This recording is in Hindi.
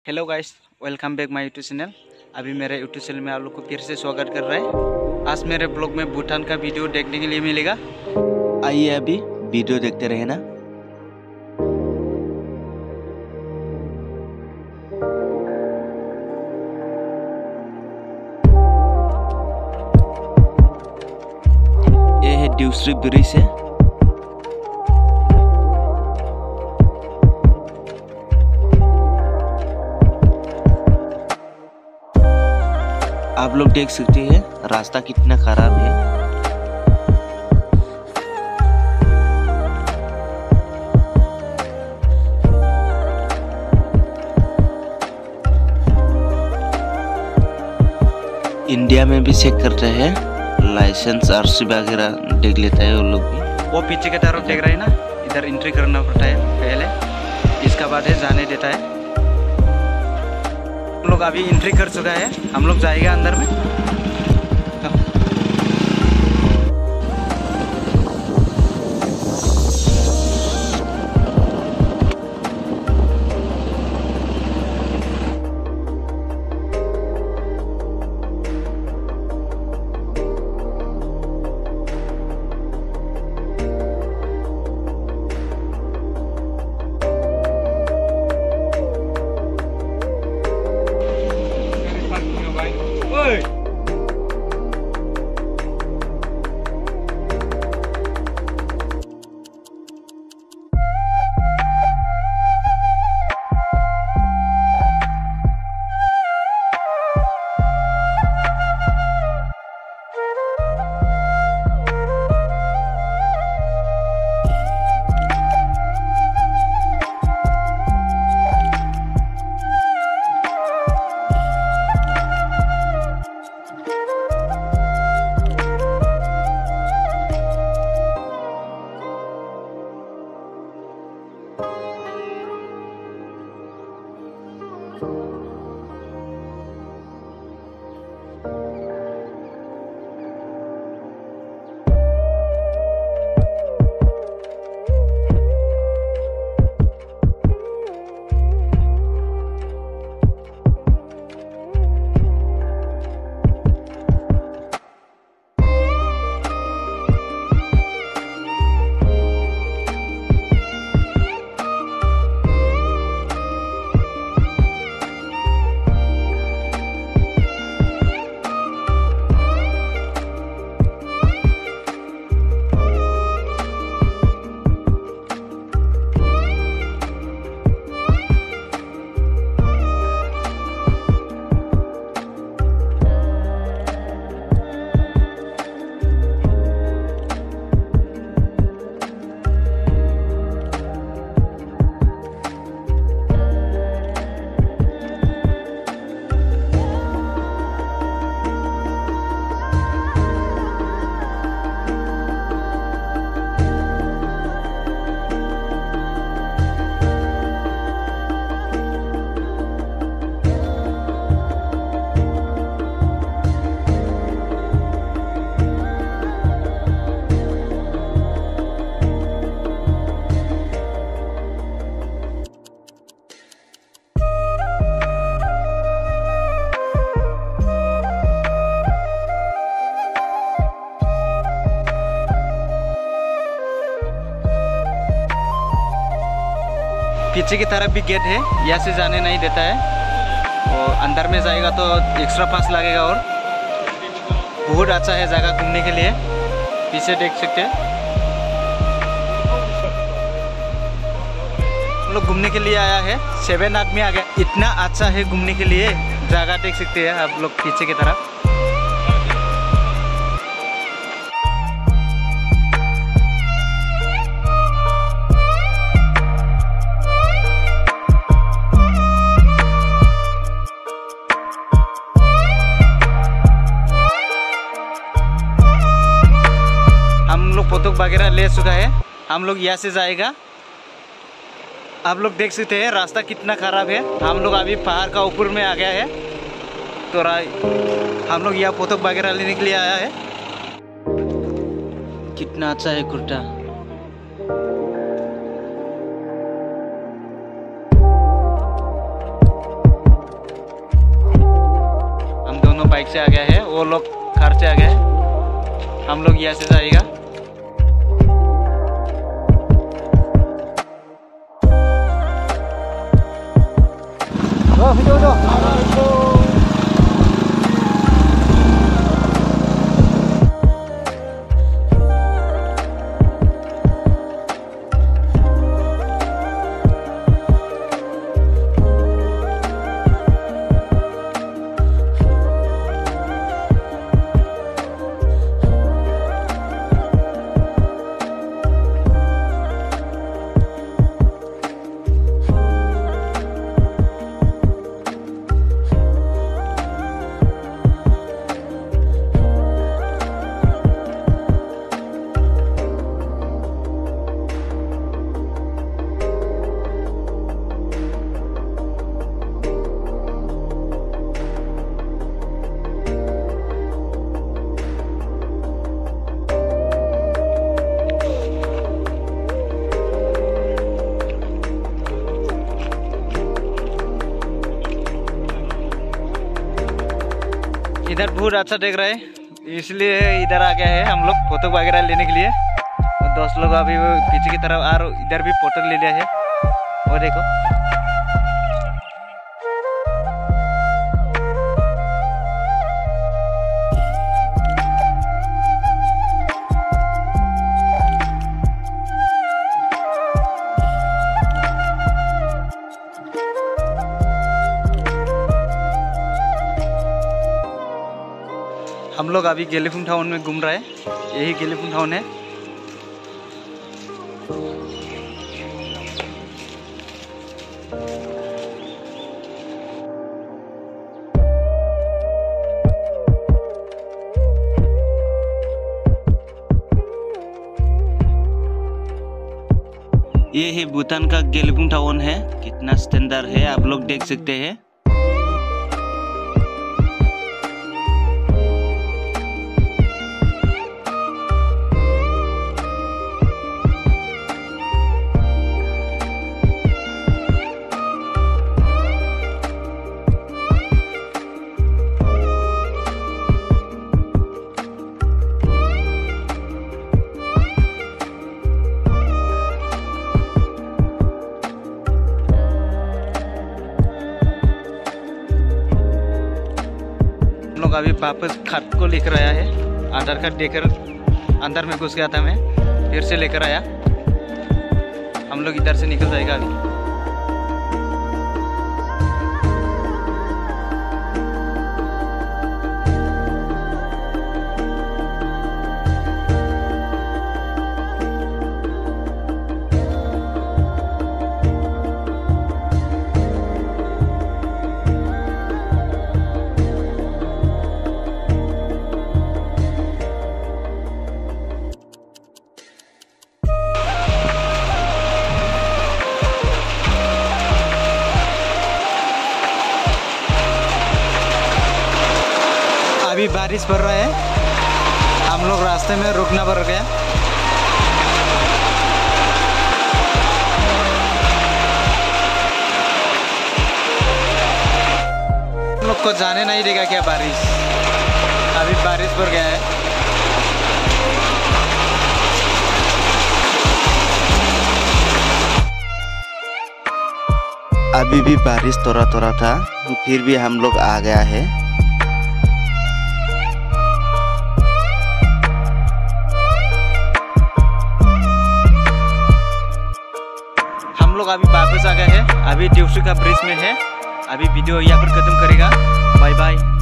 Hello guys, welcome back my YouTube channel. अभी मेरे यूट्यूब चैनल में आप लोग को फिर से स्वागत कर रहा है। आज मेरे ब्लॉग में भूटान का वीडियो देखने के लिए मिलेगा। आइए अभी वीडियो देखते रहे ना। ये है ड्यूसरी ब्रिज है। आप लोग देख सकते हैं रास्ता कितना खराब है। इंडिया में भी चेक करते हैं, लाइसेंस आरसी वगैरह देख लेता है वो लोग भी। वो पीछे की तरफ देख रहे हैं ना, इधर एंट्री करना पड़ता है पहले, इसका बाद है जाने देता है। हम लोग अभी एंट्री कर चुका है, हम लोग जाएगा अंदर में। पीछे की तरफ भी गेट है, यहाँ से जाने नहीं देता है। और अंदर में जाएगा तो एक्स्ट्रा पास लगेगा। और बहुत अच्छा है जगह घूमने के लिए। पीछे देख सकते हैं, हम लोग घूमने के लिए आया है। 7 आदमी आ गया। इतना अच्छा है घूमने के लिए, जगह देख सकते हैं आप लोग पीछे की तरफ। फोटो वगैरह ले चुका है। हम लोग यहाँ से जाएगा। आप लोग देख सकते हैं रास्ता कितना खराब है। हम लोग अभी पहाड़ का ऊपर में आ गया है, तो हम लोग यहाँ फोटो वगैरह लेने के लिए आया है। कितना अच्छा है कुर्ता। बाइक से आ गया है, वो लोग कार से आ गया है। हम लोग यहाँ से जाएगा। इधर बहुत अच्छा देख रहा है, इसलिए इधर आ गया है हम लोग फोटो वगैरह लेने के लिए। और दोस्त लोग अभी पीछे की तरफ और इधर भी फोटो ले लिया है। और देखो हम लोग अभी गेलीफुंग टाउन में घूम रहे हैं। यही गेलीफुंग टाउन है। ये है भूटान का गेलीफुंग टाउन है। कितना स्टैंडर्ड है आप लोग देख सकते हैं। लोग अभी वापस खाद को लेकर आया है। आधार कार्ड देकर अंदर में घुस गया था मैं, फिर से लेकर आया। हम लोग इधर से निकल जाएगा अभी। अभी बारिश पड़ रहा है, हम लोग रास्ते में रुकना पड़ गया। हम लोग को जाने नहीं देगा क्या बारिश? अभी बारिश पड़ गया है। अभी भी बारिश थोड़ा थोड़ा था, फिर भी हम लोग आ गया है। हम लोग अभी वापस आ गए हैं। अभी ड्यूसू का ब्रिज में है। अभी वीडियो यहाँ पर खत्म करेगा। Bye bye.